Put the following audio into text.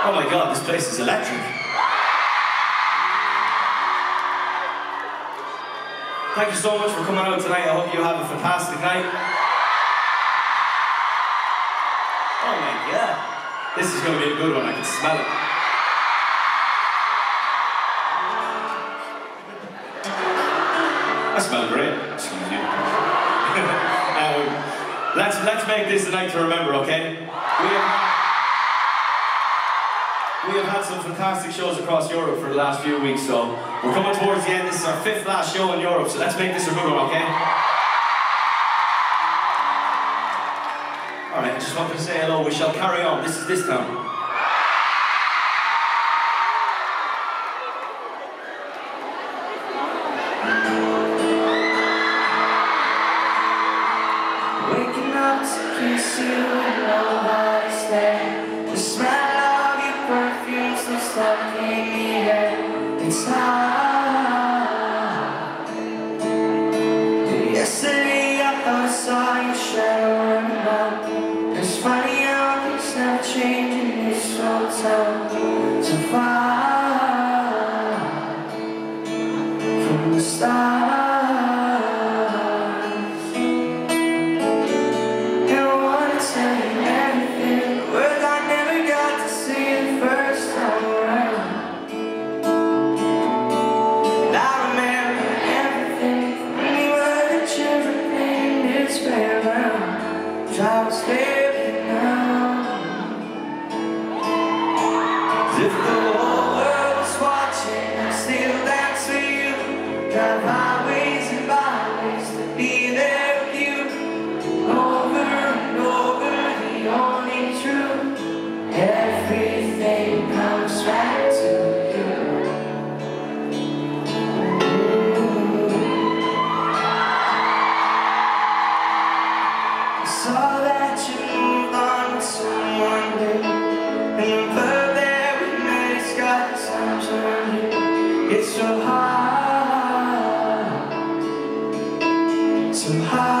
Oh my God, this place is electric. Thank you so much for coming out tonight. I hope you have a fantastic night. Oh my God. This is going to be a good one, I can smell it. I smell great. Excuse you. Let's make this a night to remember, okay? We have had some fantastic shows across Europe for the last few weeks, so we're coming towards the end. This is our 5th last show in Europe, so let's make this a good one, okay? Alright, I just wanted to say hello. We shall carry on. This is this town. Waking up to kiss you and nobody's there. The smell of your perfume still stuck in the air. It's hard. Yesterday I thought I saw your shadow running out. It's funny how things never change in this hotel. So far from the start. I was living now. As if the whole world was watching, I still dance with you. Drive highways and byways to be there with you. Over and over, the only truth. Everything comes back to you. Saw that you moved on with someone new, and the bird that we met has got its arms around you. It's so hard, so hard.